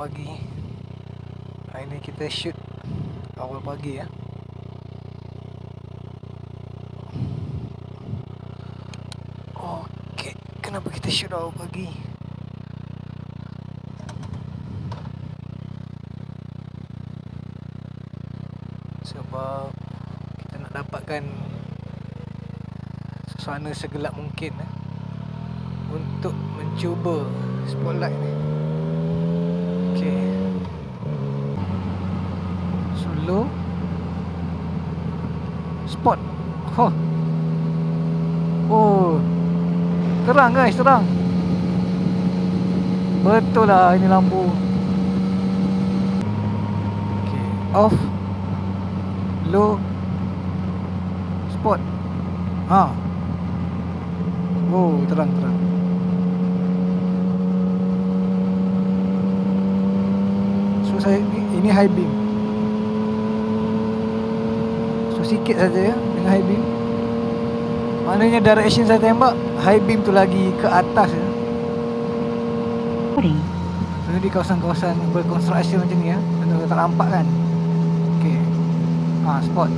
pagi. Hari ni kita shoot awal pagi ya. Okey, kenapa kita shoot awal pagi? Sebab kita nak dapatkan suasana segelap mungkin untuk mencuba spotlight ni. Okey. Solo spot. Oh. Terang guys, terang. Betul lah ini lampu. Okey, off. Low. Spot. Oh, terang. So saya ini high beam. So sikit saja ya dengan high beam. Maknanya direction saya tembak high beam tu lagi ke atas ya. So di kawasan-kawasan berkonstruksi macam ni ya, anda tak nampak kan. Okey. Spot.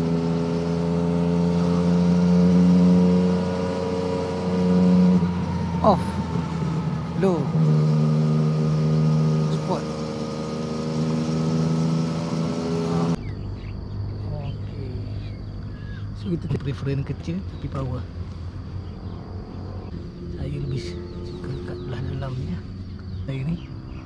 Off. Low. Spot. Okey. So kita prefer kecil tapi power. Saya lebih suka kat belah dalam ya. Saya ni.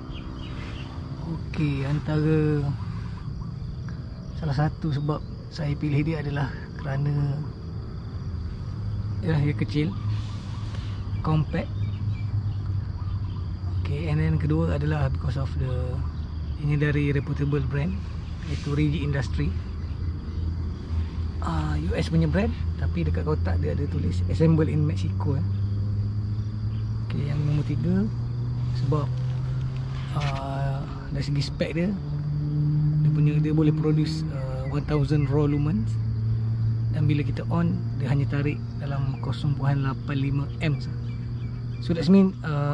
Okey, antara salah satu sebab saya pilih dia adalah kerana dia kecil, compact. Okay, and then kedua adalah because of ini dari reputable brand, iaitu Rigid Industry. US punya brand, tapi dekat kotak dia ada tulis assemble in Mexico. Okay, yang nombor 3 sebab dari segi spek dia boleh produce 1000 raw lumens, dan bila kita on dia hanya tarik dalam 0.85 amps. So that means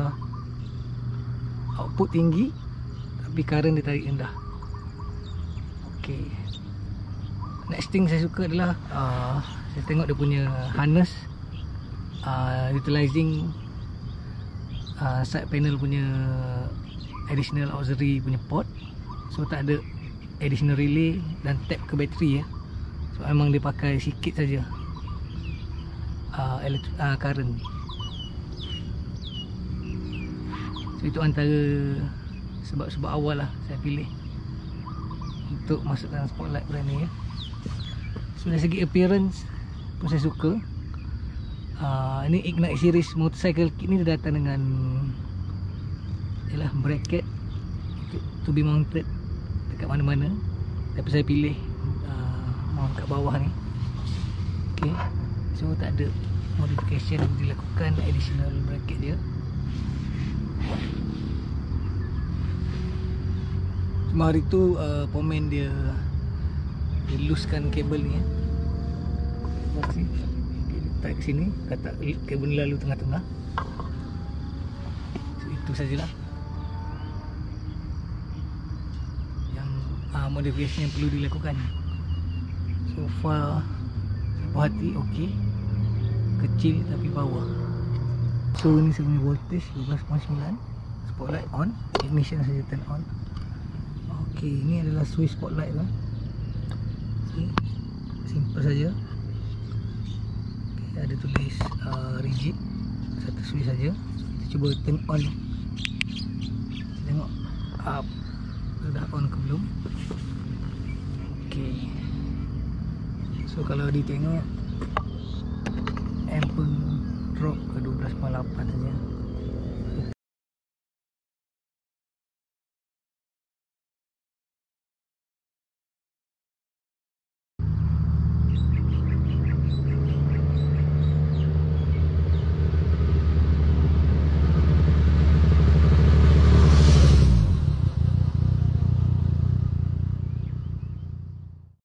output tinggi tapi current dia tarik rendah. Okay, next thing saya suka adalah saya tengok dia punya harness utilizing side panel punya additional auxiliary punya port. So tak ada additional relay dan tap ke bateri ya. So memang dia pakai sikit saja current. So itu antara sebab-sebab awal lah saya pilih untuk masukkan spotlight brand ni ya. So dari segi appearance pun saya suka. Ini Ignite series motorcycle kit ni dia datang dengan bracket to be mounted dekat mana-mana, tapi saya pilih mount kat bawah ni. Okay, so tak ada modification dilakukan, additional bracket dia. Cuma hari tu pomen dia loosekan kabel ni ya. Okay, letak ke sini, kata kabel ni lalu tengah-tengah. So itu sajalah yang modifikasi yang perlu dilakukan. So far saya puas hati, okey. Kecil tapi power. So ni saya punya voltage 12.9. Spotlight on, ignition saja turn on. Okey, ini adalah switch spotlight lah. Okay, simple saja. Okay, ada tulis rigid, satu switch saja. So, kita cuba turn on. Tengok up, dah on ke belum. Okey. So kalau ditengok amp pun drop ke 12.8 saja.